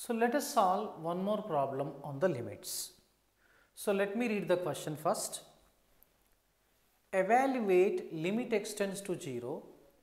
So let us solve one more problem on the limits. So let me read the question first. Evaluate limit extends to 0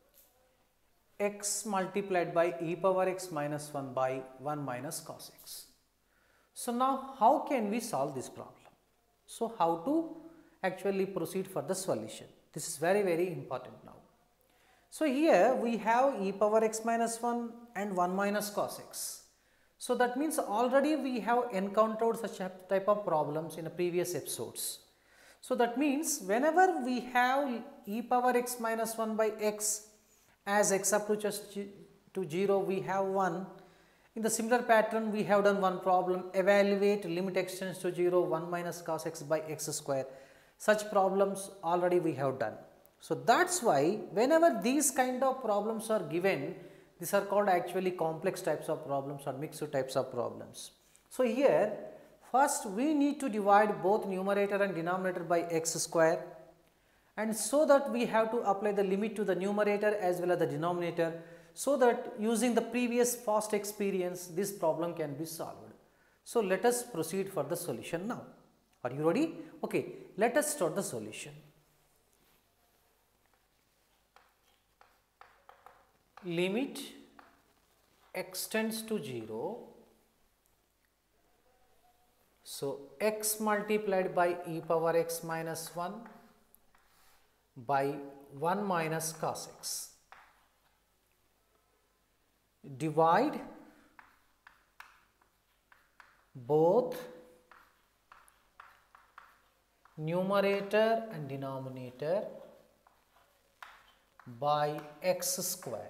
x multiplied by e power x minus 1 by 1 minus cos x. So now how can we solve this problem? So how to actually proceed for the solution? This is very important now. So here we have e power x minus 1 and 1 minus cos x. So that means already we have encountered such a type of problems in the previous episodes. So that means whenever we have e power x minus 1 by x as x approaches to 0, we have 1. In the similar pattern, we have done one problem, evaluate limit extends to 0, 1 minus cos x by x square. Such problems already we have done. So that's why whenever these kind of problems are given, these are called actually complex types of problems or mixed types of problems. So here first we need to divide both numerator and denominator by x square, and so that we have to apply the limit to the numerator as well as the denominator, so that using the previous past experience this problem can be solved. So let us proceed for the solution now. Are you ready? Okay, let us start the solution. Limit x tends to 0. So x multiplied by e power x minus 1 by 1 minus cos x. Divide both numerator and denominator by x square.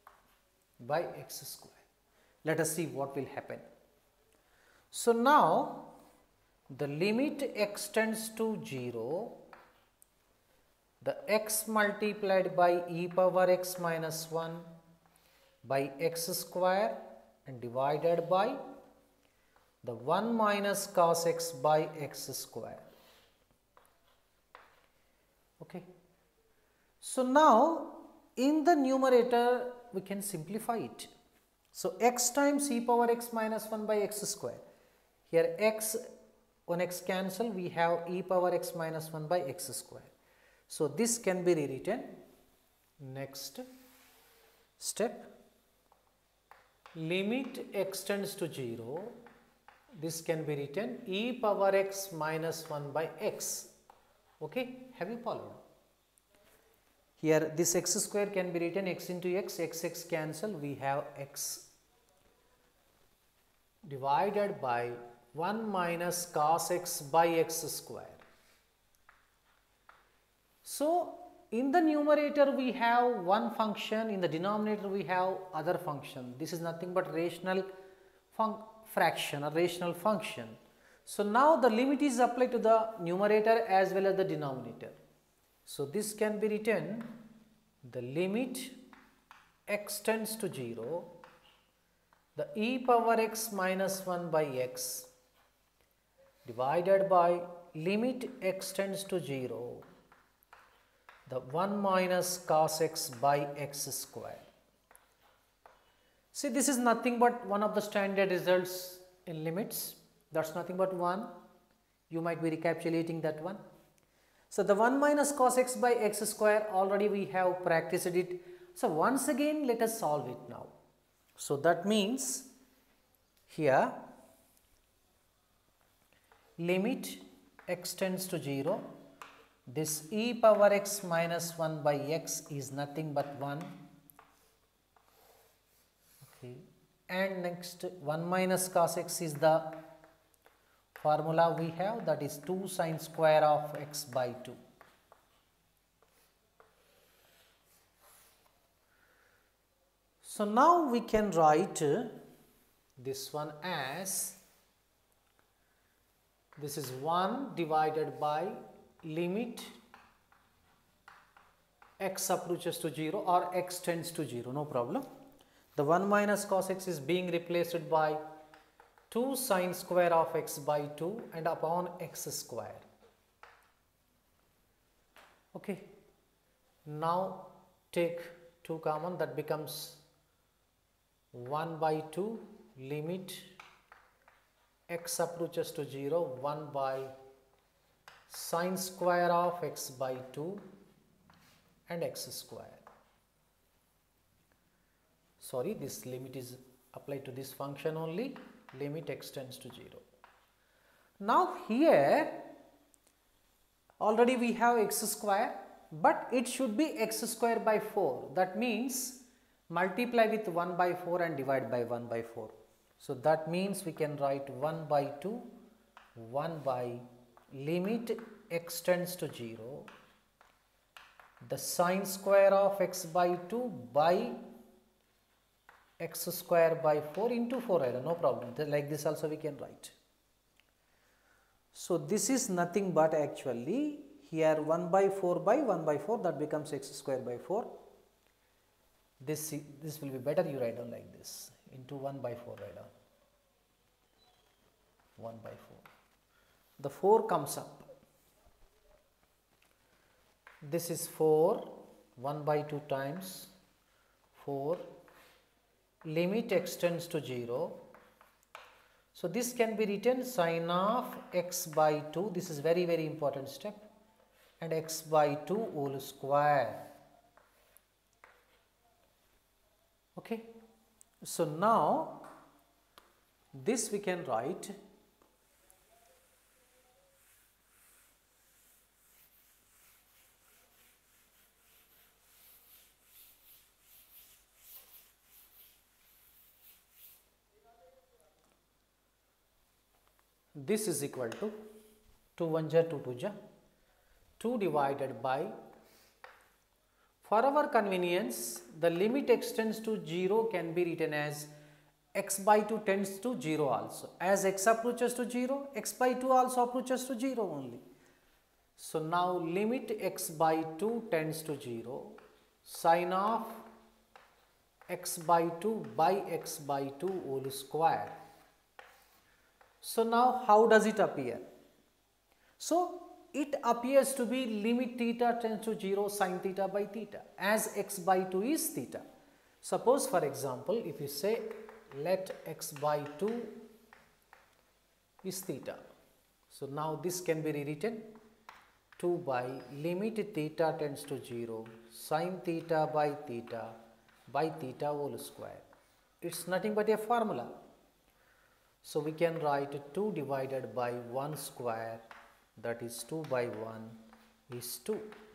Let us see what will happen. So now the limit x tends to 0, the x multiplied by e power x minus 1 by x square and divided by the 1 minus cos x by x square. Okay. So now in the numerator we can simplify it. So x times e power x minus 1 by x square. Here x, 1x cancel, we have e power x minus 1 by x square. So this can be rewritten. Next step, limit x tends to 0. This can be written e power x minus 1 by x. Okay, have you followed? Here this x square can be written x into x cancel, we have x divided by 1 minus cos x by x square. So in the numerator we have one function, in the denominator we have other function. This is nothing but rational fraction or rational function. So now the limit is applied to the numerator as well as the denominator. So this can be written, the limit x tends to 0, the e power x minus 1 by x divided by limit x tends to 0, the 1 minus cos x by x square. See, this is nothing but one of the standard results in limits. That's nothing but 1. You might be recapitulating that one. So the 1 minus cos x by x square, already we have practiced it. So once again let us solve it now. So that means here limit x tends to 0. This e power x minus 1 by x is nothing but 1. Okay. And next 1 minus cos x is the formula we have, that is 2 sine square of x by 2. So now we can write this one as, this is 1 divided by limit x approaches to 0 or x tends to 0, no problem. The 1 minus cos x is being replaced by 2 sine square of x by 2 and upon x square. Okay. Now take 2 common, that becomes 1 by 2 limit x approaches to 0, 1 by sine square of x by 2 and x square. Sorry, this limit is applied to this function only, limit x tends to 0. Now here already we have x square, but it should be x square by 4. That means multiply with 1 by 4 and divide by 1 by 4. So that means we can write 1 by 2, 1 by limit x tends to 0, the sine square of x by 2 by x square by 4 into 4 error, no problem. Like this also we can write. So this is nothing but actually here 1 by 4 by 1 by 4, that becomes x square by 4. This will be better, you write down like this, into 1 by 4 write down. 1 by 4. The 4 comes up. This is 4, 1 by 2 times 4, limit x tends to 0. So this can be written sine of x by 2, this is very important step, and x by 2 whole square. Okay. So now this we can write this is equal to 2 1 ja 2 2 ja 2 divided by, for our convenience the limit x tends to 0 can be written as x by 2 tends to 0 also. As x approaches to 0, x by 2 also approaches to 0 only. So now limit x by 2 tends to 0, sine of x by 2 by x by 2 whole square. So now how does it appear? So it appears to be limit theta tends to 0 sine theta by theta, as x by 2 is theta. Suppose for example, if you say let x by 2 is theta. So now this can be rewritten 2 by limit theta tends to 0 sine theta by theta whole square. It's nothing but a formula. So we can write 2 divided by 1 square, that is 2 by 1 is 2.